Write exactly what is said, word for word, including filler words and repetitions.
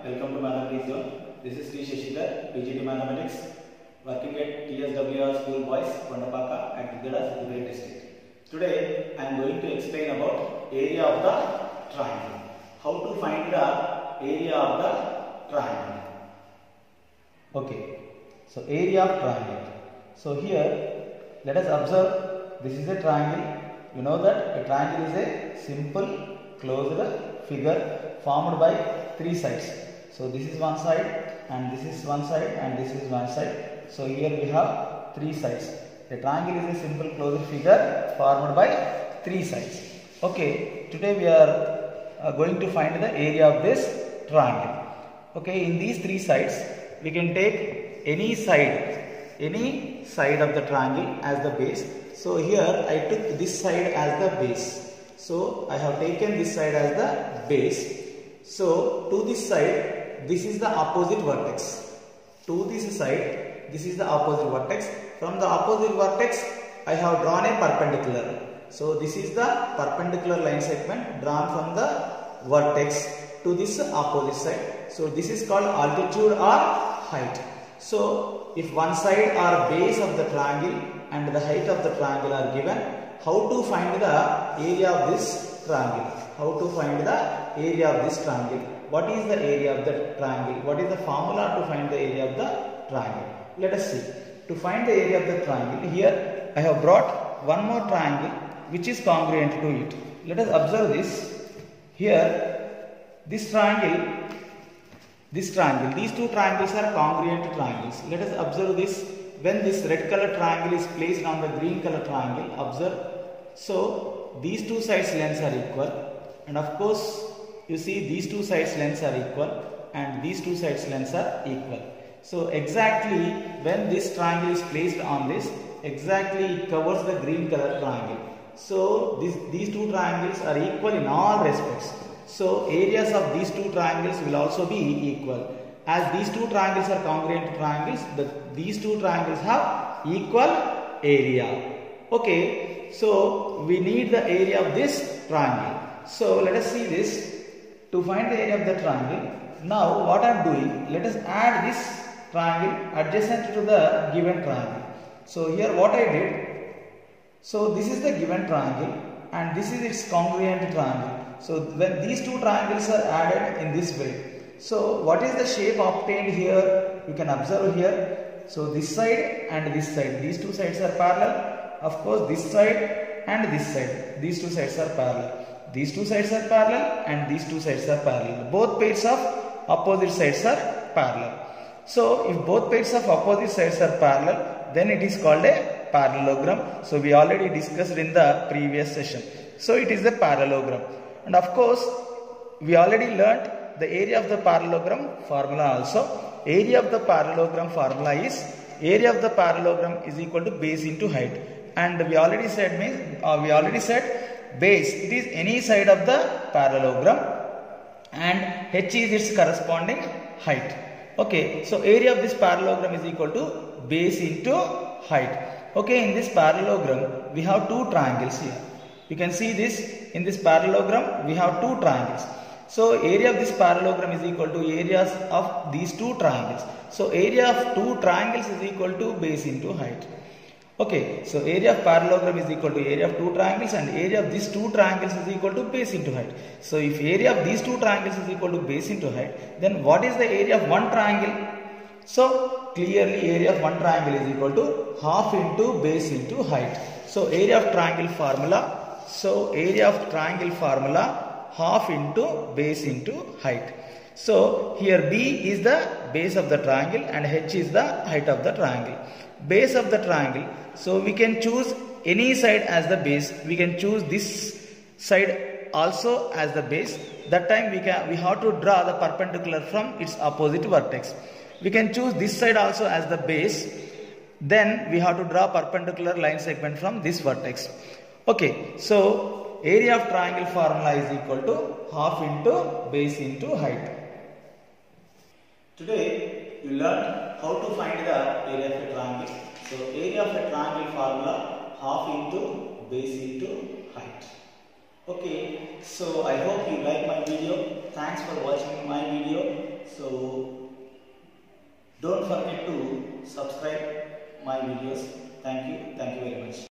welcome to Mathematics Zone. This is Shashidhar, P G T Mathematics, working at T S W R S School Boys, KONDAPAKA at Shashidhar district. Today I am going to explain about area of the triangle. How to find the area of the triangle. Okay, so area of triangle. So here let us observe, this is a triangle. You know that a triangle is a simple closed figure formed by three sides. So this is one side and this is one side and this is one side. So here we have three sides. A triangle is a simple closed figure formed by three sides. Okay, today we are uh, going to find the area of this triangle. Okay, in these three sides we can take any side, any side of the triangle as the base. So here I took this side as the base. So I have taken this side as the base. So to this side, this is the opposite vertex. To this side, this is the opposite vertex. From the opposite vertex, I have drawn a perpendicular. So this is the perpendicular line segment drawn from the vertex to this opposite side. So this is called altitude or height. So if one side or base of the triangle and the height of the triangle are given, how to find the area of this triangle? How to find the area of this triangle? What is the area of the triangle? What is the formula to find the area of the triangle? Let us see. To find the area of the triangle, here I have brought one more triangle which is congruent to it. Let us observe this. Here, this triangle, this triangle, these two triangles are congruent triangles. Let us observe this. When this red color triangle is placed on the green color triangle, observe. So these two sides lengths are equal, and of course you see these two sides lengths are equal and these two sides lengths are equal. So exactly when this triangle is placed on this, exactly it covers the green color triangle. So this, these two triangles are equal in all respects. So areas of these two triangles will also be equal. As these two triangles are congruent triangles, the, these two triangles have equal area. Okay, so we need the area of this triangle. So let us see this. To find the area of the triangle, now what I am doing, let us add this triangle adjacent to the given triangle. So here what I did, so this is the given triangle and this is its congruent triangle. So when these two triangles are added in this way, so what is the shape obtained here? You can observe here. So this side and this side, these two sides are parallel. Of course this side and this side, these two sides are parallel. These two sides are parallel and these two sides are parallel. Both pairs of opposite sides are parallel. So if both pairs of opposite sides are parallel, then it is called a parallelogram. So we already discussed in the previous session. So it is a parallelogram. And of course, we already learnt the area of the parallelogram formula also. Area of the parallelogram formula is, area of the parallelogram is equal to base into height. And we already said, means, uh, we already said base, it is any side of the parallelogram and h is its corresponding height. Okay, so area of this parallelogram is equal to base into height. Okay, in this parallelogram we have two triangles here. You can see this, in this parallelogram we have two triangles. So area of this parallelogram is equal to areas of these two triangles. So area of two triangles is equal to base into height. Okay, so area of parallelogram is equal to area of two triangles and area of these two triangles is equal to base into height. So if area of these two triangles is equal to base into height, then what is the area of one triangle? So clearly area of one triangle is equal to half into base into height. So area of triangle formula, so area of triangle formula half into base into height. So here B is the base of the triangle and H is the height of the triangle. Base of the triangle, so we can choose any side as the base. We can choose this side also as the base. That time we can we have to draw the perpendicular from its opposite vertex. We can choose this side also as the base. Then we have to draw perpendicular line segment from this vertex. Okay, so area of triangle formula is equal to half into base into height. Today you learned how to find the area of a triangle. So area of a triangle formula half into base into height. Okay, so I hope you like my video. Thanks for watching my video. So Don't forget to subscribe my videos. Thank you. Thank you very much.